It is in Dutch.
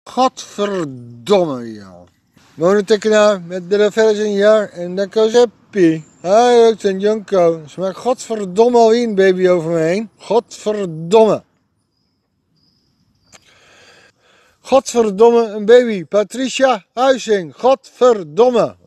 Godverdomme, joh. Monotekena met de versie een jaar en dan koos happy. Hi, ik ben Janko. Ze maakt godverdomme alweer een baby over me heen. Godverdomme. Godverdomme, een baby. Patricia Huizing. Godverdomme.